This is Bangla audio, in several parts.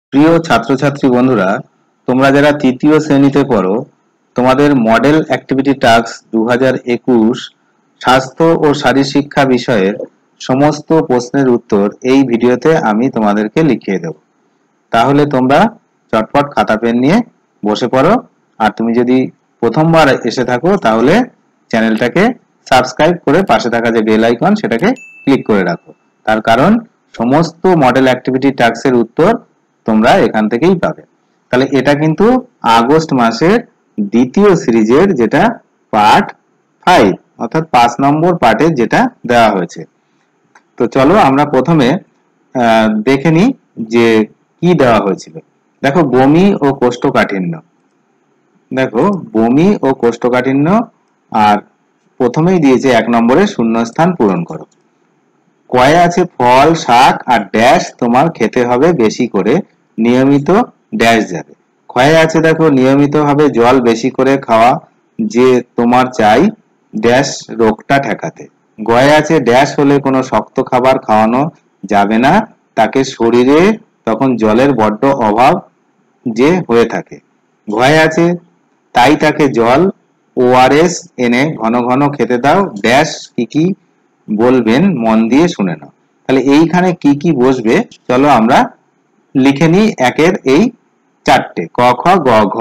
প্রিয় ছাত্রছাত্রী বন্ধুরা, তোমরা যারা তৃতীয় শ্রেণীতে পড়ো, তোমাদের মডেল অ্যাক্টিভিটি টাস্ক 2021 স্বাস্থ্য ও শারীরশিক্ষা বিষয়ের সমস্ত প্রশ্নের উত্তর এই ভিডিওতে আমি তোমাদেরকে লিখিয়ে দেব। তাহলে তোমরা চটপট খাতা পেন নিয়ে বসে পড়ো। আর তুমি যদি প্রথমবার এসে থাকো তাহলে চ্যানেলটাকে সাবস্ক্রাইব করে পাশে থাকা যে বেল আইকন সেটাকে ক্লিক করে রাখো। তার কারণ সমস্ত মডেল অ্যাক্টিভিটি টাস্কের উত্তর তোমরা এখান থেকেই পাবে। তাহলে এটা কিন্তু আগস্ট মাসের দ্বিতীয় সিরিজের যেটা পার্ট 5 অর্থাৎ 5 নম্বর পার্টে যেটা দেওয়া হয়েছে। তো চলো আমরা প্রথমে দেখে নিই যে কি দেওয়া হয়েছিল। দেখো, বমি ও কোষ্ঠকাঠিন্য। দেখো, বমি ও কোষ্ঠকাঠিন্য, আর প্রথমেই দিয়েছে 1 নম্বরে শূন্যস্থান পূরণ করো। কয়ে আছে ফল, শাক আর ড্যাশ তোমার খেতে হবে বেশি করে, নিয়মিত ড্যাশ যাবে। ক্ষয়ে আছে দেখো, নিয়মিত ভাবে জল বেশি করে খাওয়া যে তোমার চাই ড্যাশ রোগটা ঠেকাতে। গয়ে আছে ড্যাশ হলে কোনো শক্ত খাবার খাওয়ানো যাবে না, তাকে শরীরে তখন জলের বড্ড অভাব যে হয়ে থাকে। ঘয়ে আছে তাই তাকে জল ওআরএস এনে ঘন ঘন খেতে দাও, ড্যাশ কি কি বলবেন মন দিয়ে শুনে নাও। তাহলে এইখানে কি কি বসবে চলো আমরা লিখে নিই একের এই চারটে, ক খ গ ঘ।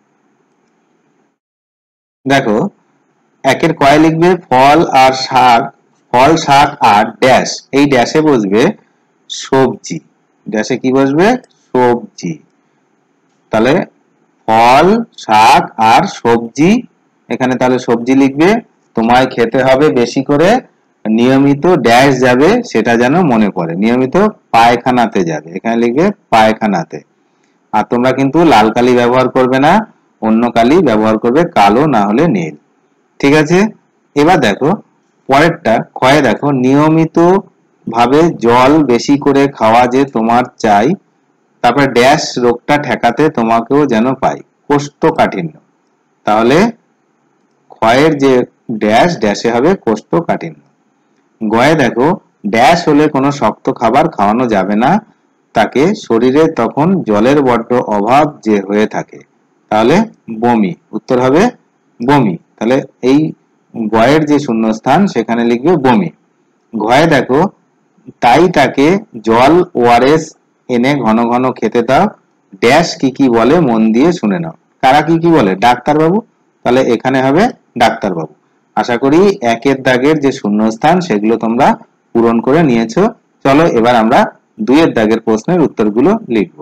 দেখো, একের কয়ে লিখবে ফল আর শাক, ফল শাক আর ড্যাশ, এই ড্যাশে বসবে সবজি। ড্যাশে কি বসবে? সবজি। তাহলে ফল, শাক আর সবজি, এখানে তাহলে সবজি লিখবে। তোমায় খেতে হবে বেশি করে, নিয়মিত ড্যাশ যাবে সেটা যেন মনে পড়ে, নিয়মিত পায়খানাতে যাবে, এখানে লিখবে পায়খানাতে। আর তোমরা কিন্তু লাল কালি ব্যবহার করবে না, অন্য কালি ব্যবহার করবে, কালো না হলে নীল। ঠিক আছে? এবার দেখো পরেরটা, ক্ষয়ে দেখো নিয়মিত ভাবে জল বেশি করে খাওয়া যে তোমার চাই, তারপরে ড্যাশ রোগটা ঠেকাতে তোমাকেও যেন পাই, কোষ্ঠকাঠিন্য। তাহলে ক্ষয়ের যে ড্যাশ, ড্যাশে হবে কোষ্ঠকাঠিন্য। গয়ে দেখো ড্যাশ হলে কোনো শক্ত খাবার খাওয়ানো যাবে না, তাকে শরীরে তখন জলের বড্ড অভাব যে হয়ে থাকে। তাহলে বমি, উত্তর হবে বমি। তাহলে এই গয়ের যে শূন্যস্থান সেখানে লিখবে বমি। ঘয়ে দেখো তাই তাকে জল ওআরএস এনে ঘন ঘন খেতে দাও, ড্যাশ কি কি বলে মন দিয়ে শুনে নাও। কারা কি কি বলে? ডাক্তারবাবু। তাহলে এখানে হবে ডাক্তারবাবু। আশা করি একের দাগের যে শূন্যস্থান সেগুলো তোমরা পূরণ করে নিয়েছো। চলো এবার আমরা দুইয়ের দাগের প্রশ্নের উত্তরগুলো লিখব।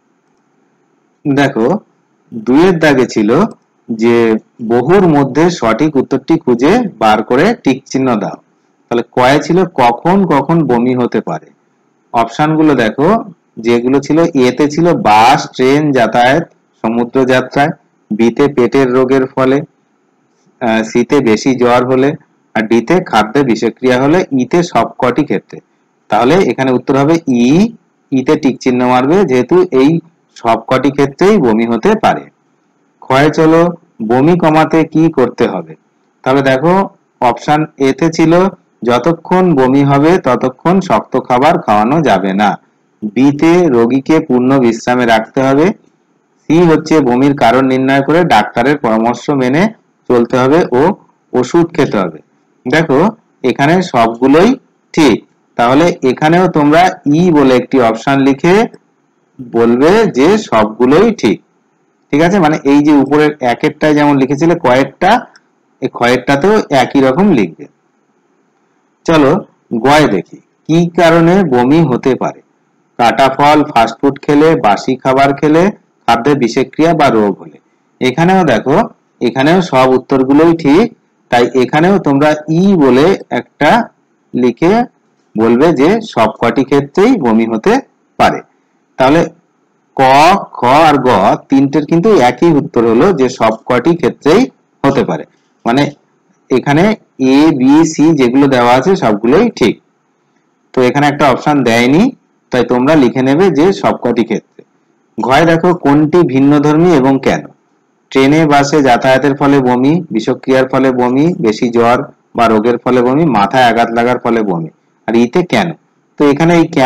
দেখো, দুইয়ের দাগে ছিল যে বহুর মধ্যে সঠিক উত্তরটি খুঁজে বার করে টিক চিহ্ন দাও। তাহলে কয়ে ছিল কখন কখন বমি হতে পারে। অপশনগুলো দেখো, যেগুলো ছিল এতে ছিল বাস ট্রেন যাতায়াত সমুদ্র যাত্রায়, বিতে পেটের রোগের ফলে, সিতে বেশি জ্বর হলে, আর ডিতে খাদ্যে বিষক্রিয়া হলে, ইতে সবকটি ক্ষেত্রে। তাহলে এখানে উত্তর হবে ই, ইতে টিক চিহ্ন মারবে যেহেতু এই সবকটি ক্ষেত্রেই বমি হতে পারে। ক্ষয়ে চলো বমি কমাতে কি করতে হবে। তাহলে দেখো অপশন এতে ছিল যতক্ষণ বমি হবে ততক্ষণ শক্ত খাবার খাওয়ানো যাবে না, বিতে রোগীকে পূর্ণ বিশ্রামে রাখতে হবে, সি হচ্ছে বমির কারণ নির্ণয় করে ডাক্তারের পরামর্শ মেনে চলতে হবে ও ওষুধ খেতে হবে। দেখো এখানে সবগুলোই ঠিক। তাহলে এখানেও তোমরা ই বলে একটি অপশন লিখে বলবে যে সবগুলোই ঠিক। ঠিক আছে? মানে এই যে উপরের একেরটায় যেমন লিখেছিলে কয়েকটা, এই কয়েকটাতেও একই রকম লিখবে। চলো গয়ে দেখি কি কারণে বমি হতে পারে। কাটা ফল, ফাস্টফুড খেলে, বাসি খাবার খেলে, খাদ্যে বিষক্রিয়া বা রোগ হলে। এখানেও দেখো, এখানেও সব উত্তরগুলোই ঠিক। তাই এখানেও তোমরা ই বলে একটা লিখে বলবে যে সবকটি ক্ষেত্রেই বমি হতে পারে। তাহলে ক, খ আর গ তিনটের কিন্তু একই উত্তর হলো যে সবকটি ক্ষেত্রেই হতে পারে। মানে এখানে এ বি সি যেগুলো দেওয়া আছে সবগুলোই ঠিক। তো এখানে একটা অপশন দেয়নি, তাই তোমরা লিখে নেবে যে সবকটি ক্ষেত্রে। ঘয়ে দেখো কোনটি ভিন্নধর্মী এবং কেন। ট্রেনে বাসে যাতায়াতের ফলে বমি, বিষক্রিয়ার ফলে বমি, বেশি জ্বর বা রোগের ফলে বমি, মাথায় আঘাত লাগার ফলে বমি। আর ইতে কেন। তো এখানে এই কেন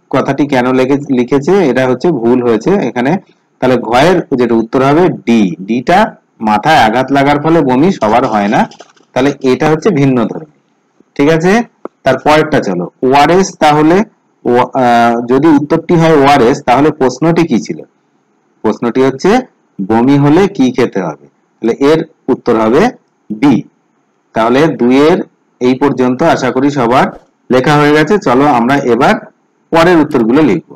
কথাটি কেন লিখেছে এটা হচ্ছে ভুল হয়েছে এখানে। তাহলে ঘয়ের যেটা উত্তর হবে ডি। ডিটা মাথায় আঘাত লাগার ফলে বমি সবার হয় না, তাহলে এটা হচ্ছে ভিন্ন ধর্মী। ঠিক আছে, তার পরেরটা চলো। ওআরএস, তাহলে যদি উত্তরটি হয় ওআরএস, তাহলে প্রশ্নটি কি ছিল? প্রশ্নটি হচ্ছে বমি হলে কি খেতে হবে, তাহলে এর উত্তর হবে বি। তাহলে 2 এর এই পর্যন্ত আশা করি সবার লেখা হয়ে গেছে। চলো আমরা এবার পরের উত্তরগুলো লিখব।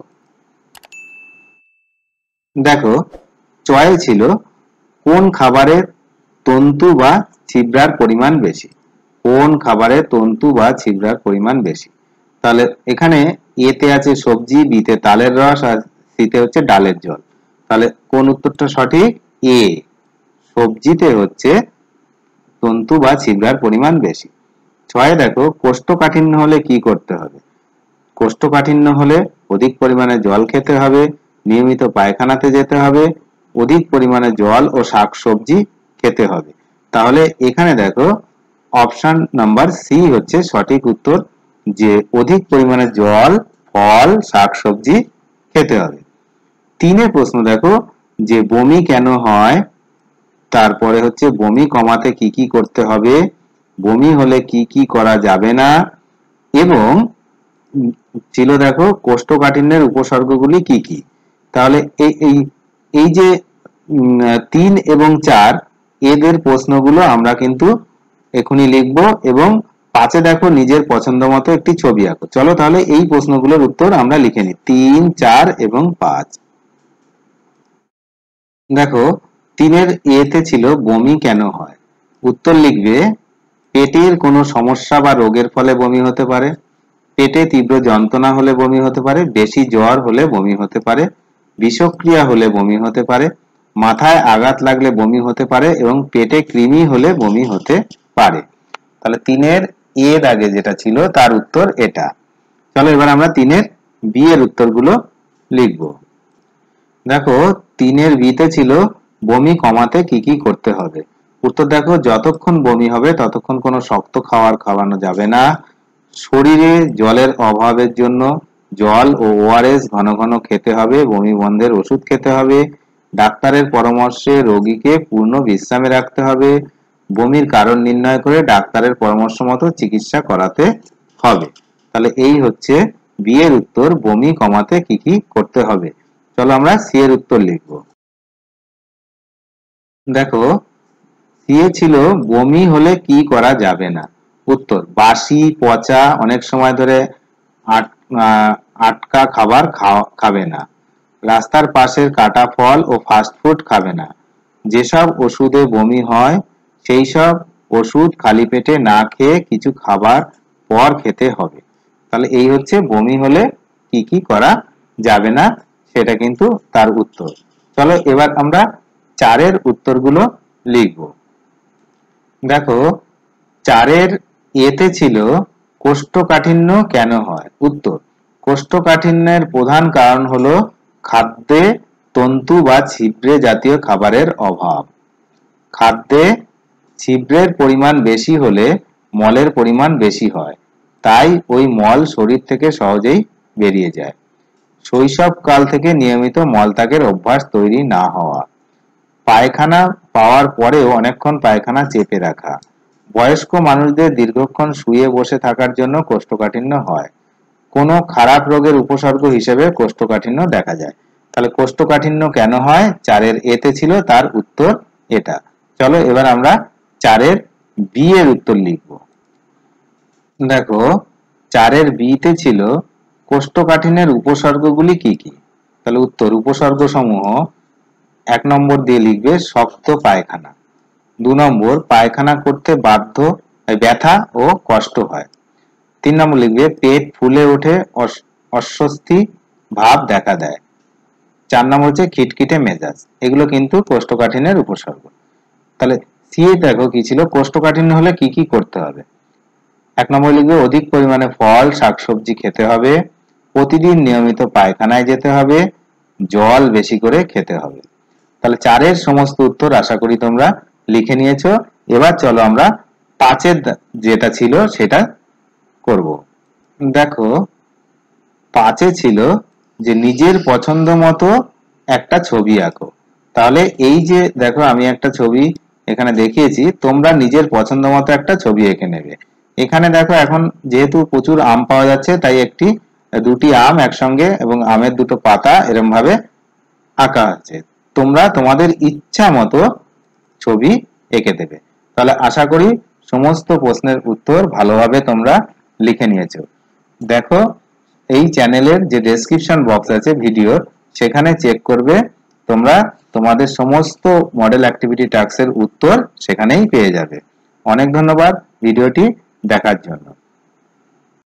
দেখো, চয়ে ছিল কোন খাবারে তন্তু বা ছিবড়ার পরিমাণ বেশি। কোন খাবারে তন্তু বা ছিবড়ার পরিমাণ বেশি? তাহলে এখানে এতে আছে সবজি, বিতে তালের রস, আর সিতে হচ্ছে ডালের জল। তাহলে কোন উত্তরটা সঠিক? এ, সবজিতে হচ্ছে তন্তু বা ছিবড়ার পরিমাণ বেশি। 6 দেখো, কোষ্ঠকাঠিন্য হলে কি করতে হবে? কোষ্ঠকাঠিন্য হলে অধিক পরিমাণে জল খেতে হবে, নিয়মিত পায়খানাতে যেতে হবে, অধিক পরিমাণে জল ও শাকসবজি খেতে হবে। তাহলে এখানে দেখো অপশন নাম্বার সি হচ্ছে সঠিক উত্তর, যে অধিক পরিমাণে জল, ফল, শাকসবজি খেতে হবে। 3 প্রশ্ন দেখো, যে বমি কেন হয়, তারপরে হচ্ছে বমি কমাতে কি কি করতে হবে, বমি হলে কি কি করা যাবে না, এবং ছিল দেখো কোষ্ঠকাঠিন্যের উপসর্গগুলি কি কি। তাহলে এই এই এই যে 3 এবং 4 এদের প্রশ্নগুলো আমরা কিন্তু এখনই লিখব, এবং 5 দেখো নিজের পছন্দ মতো একটি ছবি আঁকো। চলো তাহলে এই প্রশ্নগুলোর উত্তর আমরা লিখে নিই, 3, 4 এবং 5। দেখো 3 এর এতে ছিল বমি কেন হয়, উত্তর লিখবে পেটের কোনো সমস্যা বা রোগের ফলে বমি হতে পারে, পেটে তীব্র যন্ত্রণা হলে বমি হতে পারে, বেশি জ্বর হলে বমি হতে পারে, বিষক্রিয়া হলে বমি হতে পারে, মাথায় আঘাত লাগলে বমি হতে পারে, এবং পেটে কৃমি হলে বমি হতে পারে। তাহলে 3 এর এর আগে যেটা ছিল তার উত্তর এটা। চলো এবার আমরা 3 এর বি এর উত্তরগুলো লিখব। দেখো 3 এর বিতে ছিল বমি কমাতে কি কি করতে হবে। উত্তর দেখো, যতক্ষণ বমি হবে ততক্ষণ কোনো শক্ত খাবার খাওয়ানো যাবে না, শরীরে জলের অভাবের জন্য জল ও ওআরএস ঘন ঘন খেতে হবে, বমি বন্ধের ওষুধ খেতে হবে, ডাক্তারের পরামর্শে রোগীকে পূর্ণ বিশ্রামে রাখতে হবে, বমির কারণ নির্ণয় করে ডাক্তারের পরামর্শ মতো চিকিৎসা করাতে হবে। তাহলে এই হচ্ছে বি এর উত্তর, বমি কমাতে কি কি করতে হবে। চলো আমরা সি এর উত্তর লিখব। দেখো সি এ ছিল বমি হলে কি করা যাবে না। উত্তর, বাসি পচা অনেক সময় ধরে আটকা খাবার খাবে না, রাস্তার পাশের কাটা ফল ও ফাস্ট ফুড খাবে না, যেসব ওষুধে বমি হয় সেই সব ওষুধ খালি পেটে না খেয়ে কিছু খাবার পর খেতে হবে। তাহলে এই হচ্ছে বমি হলে কি কি করা যাবে না, সেটা কিন্তু তার উত্তর। চলো এবার আমরা 4 এর উত্তরগুলো লিখব। দেখো 4 এর এতে ছিল কোষ্ঠকাঠিন্য কেন হয়। উত্তর, কোষ্ঠকাঠিন্যের প্রধান কারণ হলো খাদ্যে তন্তু বা ছিবড়ে জাতীয় খাবারের অভাব। খাদ্যে ছিবড়ের পরিমাণ বেশি হলে মলের পরিমাণ বেশি হয়, তাই ওই মল শরীর থেকে সহজেই বেরিয়ে যায়। শৈশবকাল থেকে নিয়মিত মলত্যাগের অভ্যাস তৈরি না হওয়া, পায়খানা পাওয়ার পরেও অনেকক্ষণ পায়খানা চেপে রাখা, বয়স্ক মানুষদের দীর্ঘক্ষণ শুয়ে বসে থাকার জন্য কোষ্ঠকাঠিন্য হয়, কোনো খারাপ রোগের উপসর্গ হিসেবে কোষ্ঠকাঠিন্য দেখা যায়। তাহলে কোষ্ঠকাঠিন্য কেন হয় 4 এর এতে ছিল তার উত্তর এটা। চলো এবার আমরা 4 এর বি এর উত্তর লিখব। দেখো 4 এর বি তে ছিল কোষ্ঠকাঠিন্যের উপসর্গগুলি কি কি। তাহলে উত্তর, উপসর্গ সমূহ 1 নম্বর দিয়ে লিখবে শক্ত পায়খানা, 2 নম্বর পায়খানা করতে ব্যথা ও কষ্ট হয়, 3 নম্বর লিখবে পেট ফুলে ওঠে, অস্বস্তি ভাব দেখা দেয়, 4 নম্বর হচ্ছে খিটখিটে মেজাজ। এগুলো কিন্তু কোষ্ঠকাঠিন্যের উপসর্গ। তাহলে সি এ দেখো কি ছিল, কোষ্ঠকাঠিন্য হলে কি কি করতে হবে। 1 নম্বর লিখবে অধিক পরিমাণে ফল শাকসবজি খেতে হবে, প্রতিদিন নিয়মিত পায়খানায় যেতে হবে, জল বেশি করে খেতে হবে। তাহলে 4 এর সমস্ত উত্তর আশা করি তোমরা লিখে নিয়েছো। এবার চলো আমরা 5 এর যেটা ছিল সেটা করব। দেখো 5 ছিল যে নিজের পছন্দ মতো একটা ছবি আঁকো। তাহলে এই যে দেখো আমি একটা ছবি এখানে দেখিয়েছি, তোমরা নিজের পছন্দ মতো একটা ছবি এঁকে নেবে। এখানে দেখো এখন যেহেতু প্রচুর আম পাওয়া যাচ্ছে, তাই দুটি আম একসঙ্গে এবং আমের দুটো পাতা এরকম ভাবে আঁকা আছে। তোমরা তোমাদের ইচ্ছা মতো ছবি এঁকে দেবে। তাহলে আশা করি সমস্ত প্রশ্নের উত্তর ভালোভাবে তোমরা লিখে নিয়েছো। দেখো এই চ্যানেলের যে ডেসক্রিপশন বক্স আছে ভিডিওর, সেখানে চেক করবে, তোমরা তোমাদের সমস্ত মডেল অ্যাক্টিভিটি টাস্কের উত্তর সেখানেই পেয়ে যাবে। অনেক ধন্যবাদ ভিডিওটি দেখার জন্য।